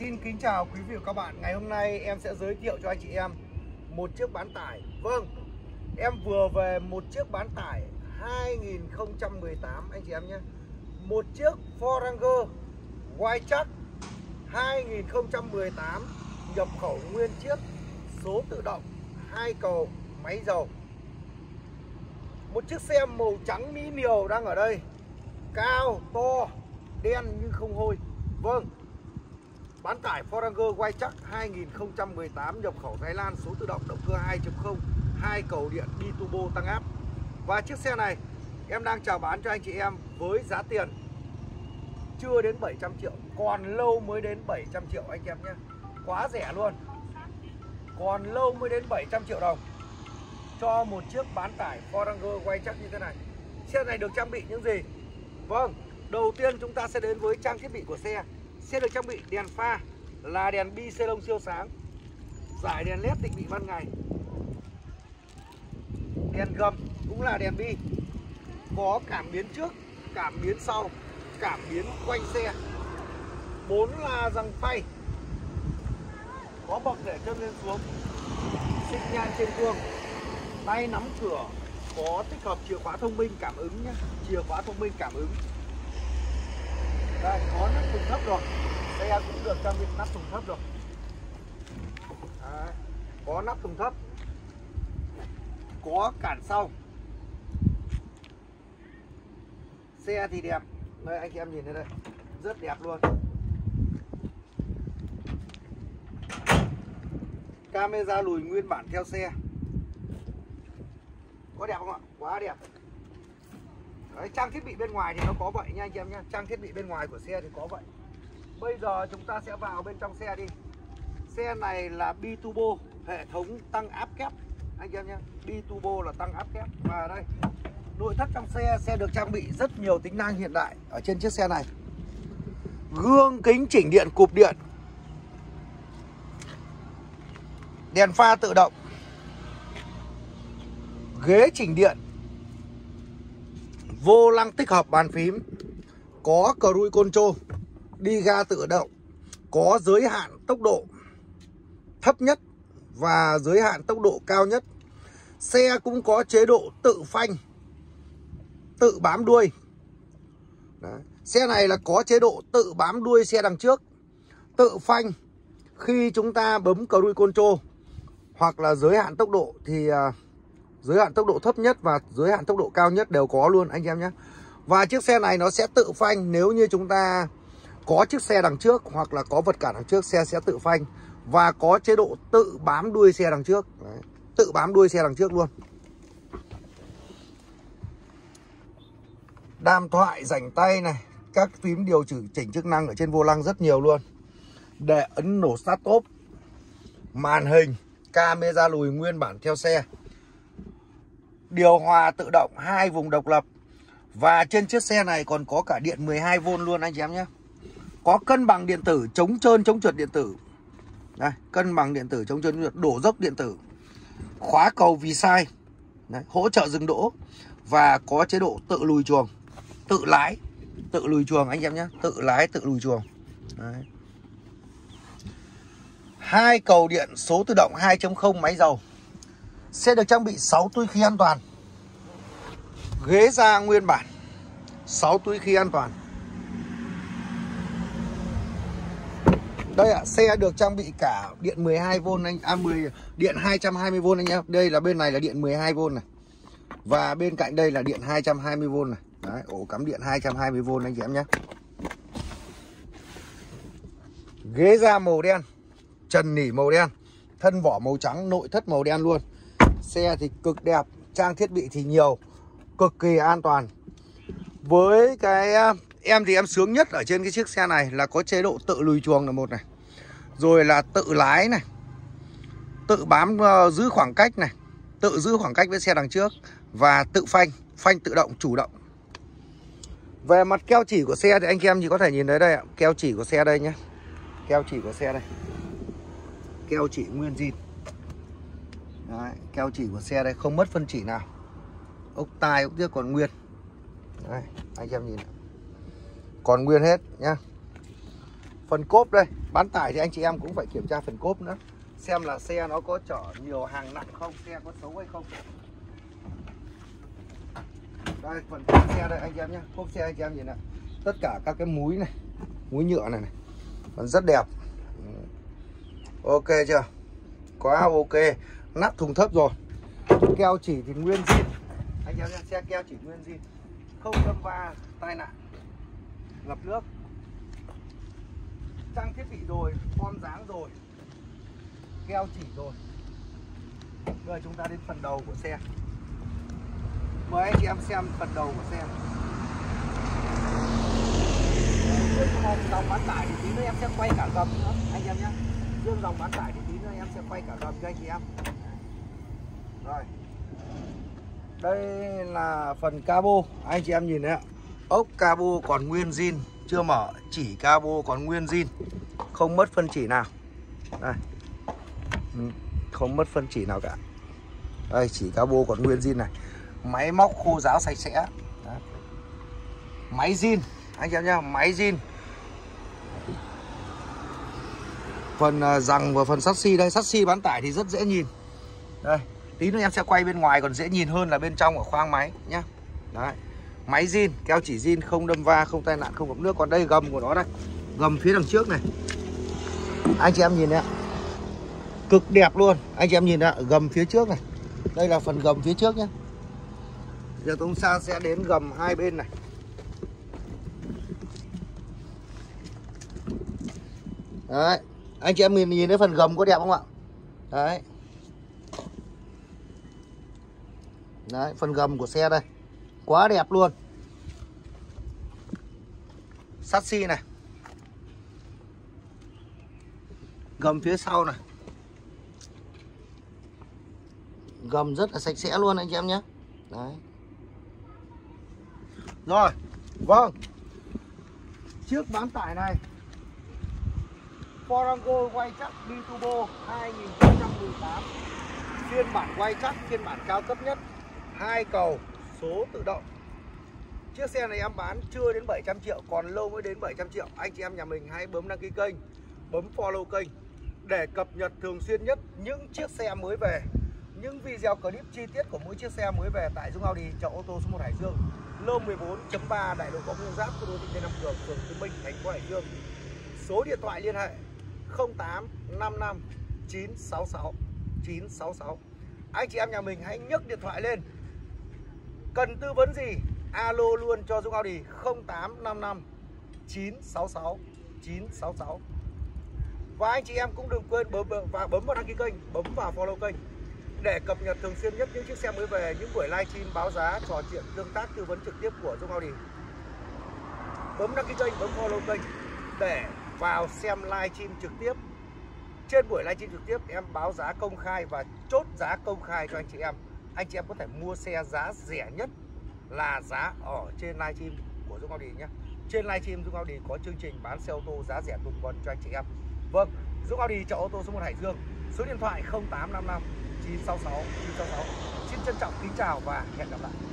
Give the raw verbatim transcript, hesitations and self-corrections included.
Xin kính chào quý vị và các bạn. Ngày hôm nay em sẽ giới thiệu cho anh chị em một chiếc bán tải. Vâng, em vừa về một chiếc bán tải hai nghìn không trăm mười tám anh chị em nhé. Một chiếc Ford Ranger Wildtrak hai nghìn không trăm mười tám nhập khẩu nguyên chiếc, số tự động, hai cầu, máy dầu. Một chiếc xe màu trắng mỹ miều đang ở đây, cao, to, đen nhưng không hôi. Vâng, bán tải Ford Ranger Wildtrak hai nghìn không trăm mười tám nhập khẩu Thái Lan, số tự động, động cơ hai chấm không, hai cầu điện, đi turbo tăng áp. Và chiếc xe này em đang chào bán cho anh chị em với giá tiền chưa đến bảy trăm triệu, còn lâu mới đến bảy trăm triệu anh em nhé. Quá rẻ luôn. Còn lâu mới đến bảy trăm triệu đồng cho một chiếc bán tải Ford Ranger Wildtrak như thế này. Xe này được trang bị những gì? Vâng, đầu tiên chúng ta sẽ đến với trang thiết bị của xe. Xe được trang bị đèn pha là đèn bi xenon siêu sáng, dải đèn led định vị ban ngày, đèn gầm cũng là đèn bi, có cảm biến trước, cảm biến sau, cảm biến quanh xe, bốn la răng phay, có bậc để chân lên xuống, xích nhan trên gương, tay nắm cửa, có tích hợp chìa khóa thông minh cảm ứng nhé, chìa khóa thông minh cảm ứng. Đây, có nắp thùng thấp rồi, xe cũng được trang bị nắp thùng thấp rồi. Đấy, có nắp thùng thấp, có cản sau. Xe thì đẹp, đây anh chị em nhìn thấy đây, rất đẹp luôn. Camera lùi nguyên bản theo xe, có đẹp không ạ? Quá đẹp. Đấy, trang thiết bị bên ngoài thì nó có vậy nha anh chị em nhé. Trang thiết bị bên ngoài của xe thì có vậy. Bây giờ chúng ta sẽ vào bên trong xe đi. Xe này là bi turbo, hệ thống tăng áp kép anh chị em nhé. Bi turbo là tăng áp kép. Và đây, nội thất trong xe, xe được trang bị rất nhiều tính năng hiện đại ở trên chiếc xe này. Gương kính chỉnh điện cụp điện, đèn pha tự động, ghế chỉnh điện, vô lăng tích hợp bàn phím, có cruise control, đi ga tự động, có giới hạn tốc độ thấp nhất và giới hạn tốc độ cao nhất. Xe cũng có chế độ tự phanh, tự bám đuôi. Đấy. Xe này là có chế độ tự bám đuôi xe đằng trước, tự phanh khi chúng ta bấm cruise control, hoặc là giới hạn tốc độ thì uh, giới hạn tốc độ thấp nhất và giới hạn tốc độ cao nhất đều có luôn anh em nhé. Và chiếc xe này nó sẽ tự phanh nếu như chúng ta có chiếc xe đằng trước hoặc là có vật cản đằng trước, xe sẽ tự phanh. Và có chế độ tự bám đuôi xe đằng trước. Đấy, tự bám đuôi xe đằng trước luôn. Đàm thoại, rảnh tay này, các phím điều chỉnh chức năng ở trên vô lăng rất nhiều luôn. Để ấn nổ start stop, màn hình, camera lùi nguyên bản theo xe, điều hòa tự động hai vùng độc lập. Và trên chiếc xe này còn có cả điện mười hai vôn luôn anh chị em nhé. Có cân bằng điện tử, chống trơn chống trượt điện tử. Đây, cân bằng điện tử, chống trơn chống trượt, đổ dốc điện tử, khóa cầu vì sai. Đấy, hỗ trợ dừng đỗ. Và có chế độ tự lùi chuồng, tự lái, tự lùi chuồng anh em nhé, tự lái tự lùi chuồng. Đấy. Hai cầu điện, số tự động, hai chấm không, máy dầu. Xe được trang bị sáu túi khí an toàn, ghế da nguyên bản, sáu túi khí an toàn. Đây ạ, à, xe được trang bị cả điện mười hai vôn anh, à mười điện hai trăm hai mươi vôn anh em. Đây là bên này là điện mười hai vôn này. Và bên cạnh đây là điện hai trăm hai mươi vôn này. Đấy, ổ cắm điện hai trăm hai mươi vôn anh chị em nhé. Ghế da màu đen, trần nỉ màu đen, thân vỏ màu trắng, nội thất màu đen luôn. Xe thì cực đẹp, trang thiết bị thì nhiều, cực kỳ an toàn. Với cái em thì em sướng nhất ở trên cái chiếc xe này là có chế độ tự lùi chuồng là một này, rồi là tự lái này, tự bám uh, giữ khoảng cách này, tự giữ khoảng cách với xe đằng trước, và tự phanh, phanh tự động chủ động. Về mặt keo chỉ của xe thì anh em chỉ có thể nhìn thấy đây ạ, keo chỉ của xe đây nhé, keo chỉ của xe đây, keo chỉ nguyên zin. Đấy, keo chỉ của xe đây không mất phân chỉ nào, ốc tai ốc tiếc còn nguyên. Đây, anh em nhìn, còn nguyên hết nhá. Phần cốp đây, bán tải thì anh chị em cũng phải kiểm tra phần cốp nữa, xem là xe nó có chở nhiều hàng nặng không, xe có xấu hay không. Đây, phần cốp xe đây anh chị em nhé. Cốp xe anh chị em nhìn này, tất cả các cái múi này, múi nhựa này này, còn rất đẹp. Ok chưa? Quá ok. Nắp thùng thấp rồi. Keo chỉ thì nguyên zin. Anh em nhé, xe keo chỉ nguyên zin, không đâm va tai nạn, ngập nước. Trang thiết bị rồi, form dáng rồi, keo chỉ rồi. Bây giờ chúng ta đến phần đầu của xe. Mời anh chị em xem phần đầu của xe. Dương dòng bán tải thì tí nữa em sẽ quay cả gầm nữa anh em nhé. Dương dòng bán tải thì tí nữa em sẽ quay cả gầm cho anh chị em. Rồi, đây là phần cabo. Anh chị em nhìn đấy ạ, ốc cabo còn nguyên zin, chưa mở, chỉ cabo còn nguyên zin, không mất phân chỉ nào. Đây, không mất phân chỉ nào cả. Đây, chỉ cabo còn nguyên zin này. Máy móc khô ráo sạch sẽ. Đấy. Máy zin anh chị em nhá, máy zin. Phần rằng và phần sắt xi đây, sắt xi bán tải thì rất dễ nhìn. Đây, tí nữa em sẽ quay bên ngoài còn dễ nhìn hơn là bên trong ở khoang máy nhá. Đấy. Máy zin, keo chỉ zin, không đâm va, không tai nạn, không ngập nước. Còn đây gầm của nó đây, gầm phía đằng trước này. Anh chị em nhìn đấy ạ, cực đẹp luôn. Anh chị em nhìn ạ, gầm phía trước này. Đây là phần gầm phía trước nhé. Giờ chúng ta sẽ đến gầm hai bên này. Đấy, anh chị em nhìn nhìn thấy phần gầm có đẹp không ạ? Đấy. Đấy, phần gầm của xe đây, quá đẹp luôn. Sắt xi này, gầm phía sau này, gầm rất là sạch sẽ luôn anh chị em nhé. Đấy. Rồi, vâng, chiếc bán tải này Ford Ranger quay chắc Biturbo hai nghìn không trăm mười tám, phiên bản quay chắc, phiên bản cao cấp nhất, hai cầu số tự động. Chiếc xe này em bán chưa đến bảy trăm triệu, còn lâu mới đến bảy trăm triệu. Anh chị em nhà mình hãy bấm đăng ký kênh, bấm follow kênh để cập nhật thường xuyên nhất những chiếc xe mới về, những video clip chi tiết của mỗi chiếc xe mới về tại Dung Audi, chợ ô tô số một Hải Dương, lô mười bốn chấm ba, đại lộ có nguyên giáp, khu đô thị Tây Nam Cường, phường Tân Minh, thành phố Hải Dương. Số điện thoại liên hệ không tám năm năm chín sáu sáu chín sáu sáu. Anh chị em nhà mình hãy nhấc điện thoại lên, cần tư vấn gì alo luôn cho Dung Audi không tám năm năm chín sáu sáu chín sáu sáu. Và anh chị em cũng đừng quên bấm và bấm vào đăng ký kênh, bấm vào follow kênh để cập nhật thường xuyên nhất những chiếc xe mới về, những buổi livestream báo giá, trò chuyện tương tác tư vấn trực tiếp của Dung Audi. Bấm đăng ký kênh, bấm follow kênh để vào xem livestream trực tiếp. Trên buổi livestream trực tiếp em báo giá công khai và chốt giá công khai cho anh chị em. Anh chị em có thể mua xe giá rẻ nhất là giá ở trên livestream của Dung Audi nhé. Trên livestream Dung Audi có chương trình bán xe ô tô giá rẻ tuần tuần cho anh chị em. Vâng, Dung Audi chợ ô tô số một Hải Dương, số điện thoại không tám năm năm chín sáu sáu chín sáu sáu. Xin trân trọng kính chào và hẹn gặp lại.